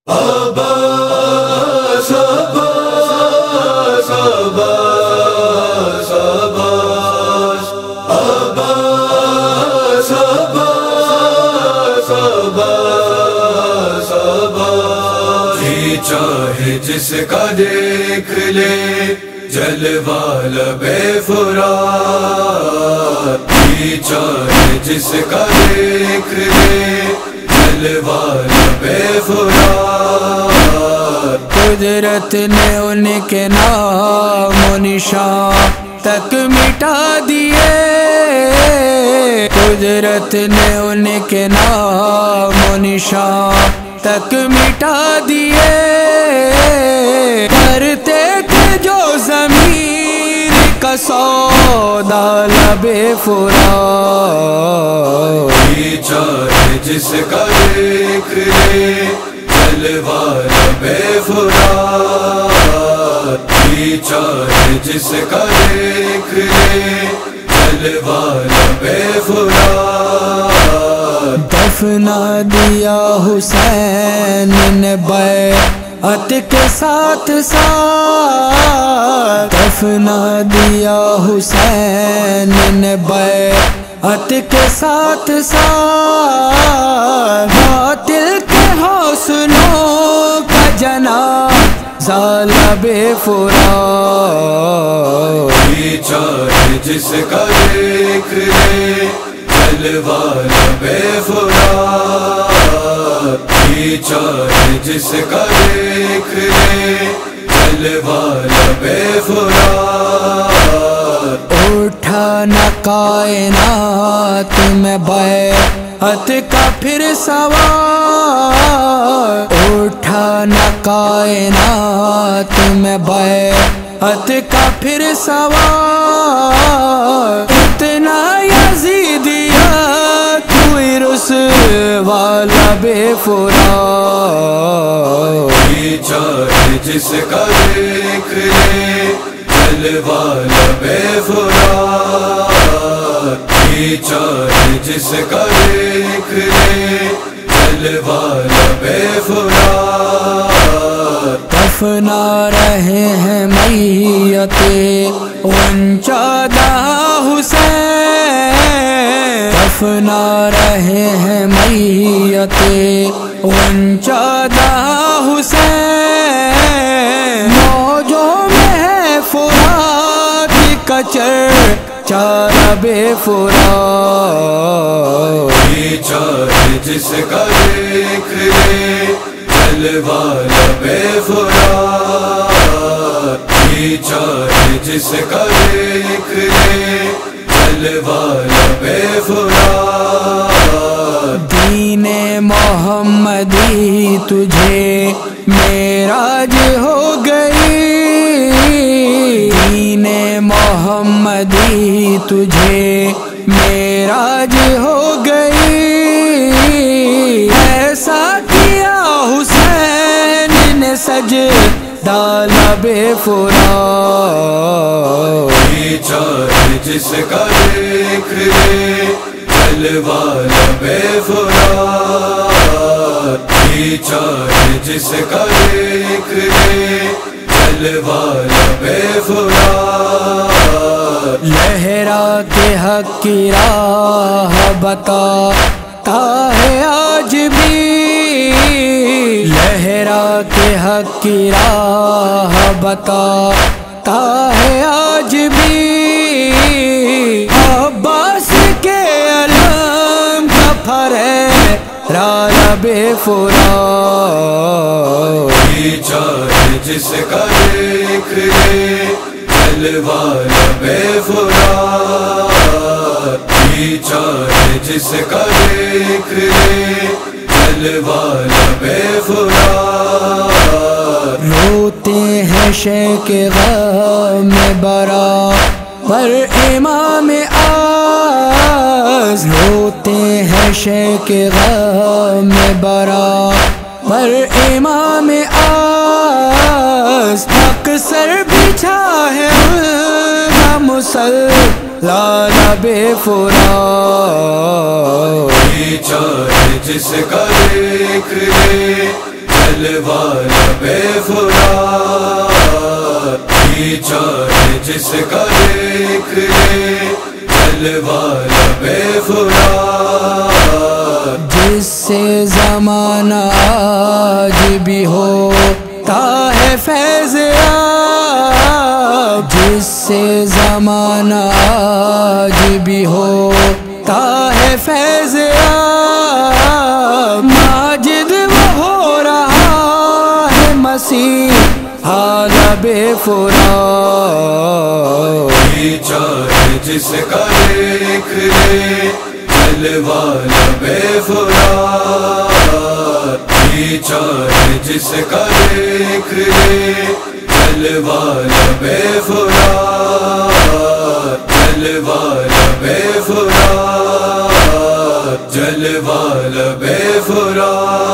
عباس عباس عباس عباس عباس عباس عباس عباس جی چاہے جس کا دیکھ لے جلوہ لبے فرات، جی چاہے جس کا دیکھ لے جلوہ لبے فرات۔ قدرت نے ان کے نام و نشان تک مٹا دیے، قدرت نے ان کے نام و نشان تک مٹا دیے، کرتے تھے جو ضمیر کا سودا لبے فرات۔ جی چاہے جس کا دیکھ لے جلوہ لبے فرات، جی چاہے جس کا دیکھ لے جلوہ لبے فرات۔ دفنا دیا حسین نے بیعت کے ساتھ ساتھ، دفنا دیا حسین نے بیعت کے ساتھ ساتھ، باطل کے حوصلوں کا جنازہ لبے فرات۔ جی چاہے جس کا دیکھ لے جلوہ لبے فرات، جی چاہے جس کا دیکھ لے جلوہ لبے فرات۔ اٹھا نہ کائنات میں بیعت کا پھر سوال، اٹھا نہ کائنات میں بیعت کا پھر سوال، اتنا یزیدیت ہوئی رسوا لبے فرات۔ جی چاہے جس کا دیکھ لے جلوہ لبے فرات، جی چاہے جس کا دیکھ لے جلوہ لبے فرات۔ دفنا رہے ہیں میت غنچہ دہ حسین، دفنا رہے ہیں میت غنچہ دہ حسین، موجوں میں ہے فرات کا چرچا لبے فرات۔ جی چاہے جس کا دیکھ لے جلوہ لبے فرات، جی چاہے جس کا دیکھ لے جلوہ لبے فرات۔ دین محمدی تجھے معراج ہو گئی، دین محمدی تجھے معراج ہو گئی، ایسا کیا حسین نے سجدہ لبے فرات۔ جی چاہے جس کا دیکھ لے جلوہ لبے فرات، جی چاہے جس کا دیکھ لے جلوہ لبے فرات۔ لہرا کے حق کی راہ بتاتا ہے آج بھی، لہرا کے حق کی راہ بتاتا ہے آج بھی، عباس کے علم کا پھریرا لبے فرات۔ جی چاہے جس کا دیکھ لے جلوہ لبے فرات، جی چاہے جس کا دیکھ لے جلوہ لبے فرات۔ روتے ہیں شیخ غم برابر امام اعظم، روتے ہیں شیخ غم برابر امام اعظم، اکثر بچھا ہے ان کا مصلی لبے فرات۔ جی چاہے جس کا دیکھ لے جلوہ لب فرات کھینچا ہے جس کا دیکھ لے جلوہ لب فرات جس سے زمانہ آج بھی ہوتا ہے فیض یاب، جس سے زمانہ آج بھی ہوتا ہے فیض یاب، ماجد وہ ہو رہا ہے مسیح لب فرات کھینچا ہے جس کا دیکھ لے جلوہ لب فرات کھینچا ہے جس کا دیکھ لے جلوہ لب فرات جلوہ لب فرات جلوہ لب فرات